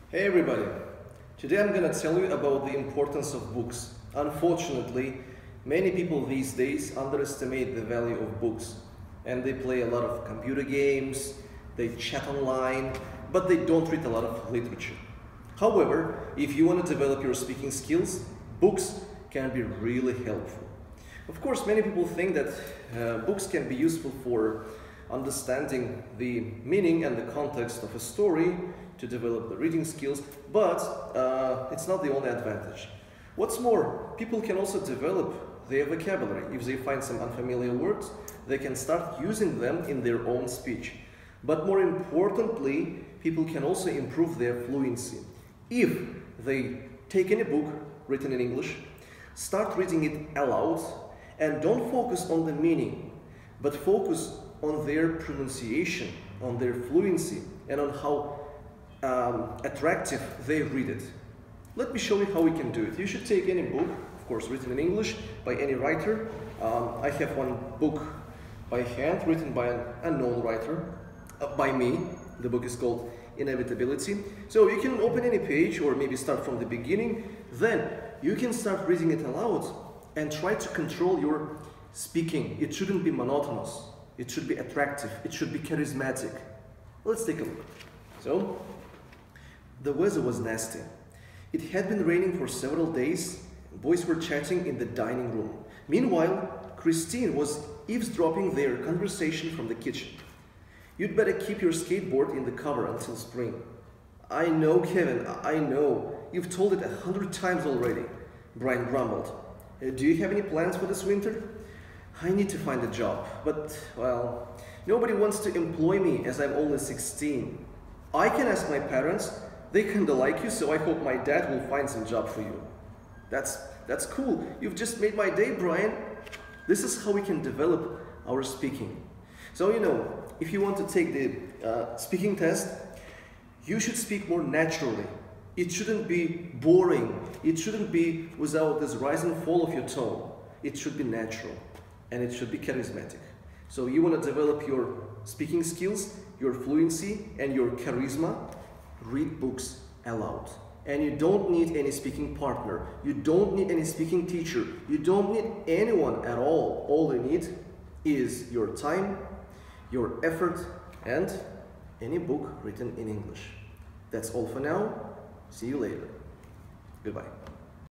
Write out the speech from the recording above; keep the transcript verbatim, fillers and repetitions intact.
Hey everybody! Today I'm gonna tell you about the importance of books. Unfortunately, many people these days underestimate the value of books and they play a lot of computer games, they chat online, but they don't read a lot of literature. However, if you want to develop your speaking skills, books can be really helpful. Of course, many people think that uh, books can be useful for understanding the meaning and the context of a story, to develop the reading skills, but uh, it's not the only advantage. What's more, people can also develop their vocabulary. If they find some unfamiliar words, they can start using them in their own speech. But more importantly, people can also improve their fluency. If they take any book written in English, start reading it aloud, and don't focus on the meaning, but focus on their pronunciation, on their fluency, and on how Um, attractive they read it. Let me show you how we can do it. You should take any book, of course written in English by any writer. Um, I have one book by hand written by an unknown writer, uh, by me. The book is called Inevitability. So you can open any page or maybe start from the beginning. Then you can start reading it aloud and try to control your speaking. It shouldn't be monotonous. It should be attractive. It should be charismatic. Let's take a look. So, the weather was nasty. It had been raining for several days. Boys were chatting in the dining room. Meanwhile, Christine was eavesdropping their conversation from the kitchen. "You'd better keep your skateboard in the cover until spring." "I know, Kevin, I know. You've told it a hundred times already," Brian grumbled. "Uh, Do you have any plans for this winter?" "I need to find a job, but, well, nobody wants to employ me as I'm only sixteen. I can ask my parents. They kinda like you, so I hope my dad will find some job for you." That's, that's cool. You've just made my day, Brian. This is how we can develop our speaking. So, you know, if you want to take the uh, speaking test, you should speak more naturally. It shouldn't be boring. It shouldn't be without this rise and fall of your tone. It should be natural, and it should be charismatic. So you want to develop your speaking skills, your fluency, and your charisma, read books aloud. And you don't need any speaking partner. You don't need any speaking teacher. You don't need anyone at all. All you need is your time, your effort, and any book written in English. That's all for now. See you later. Goodbye.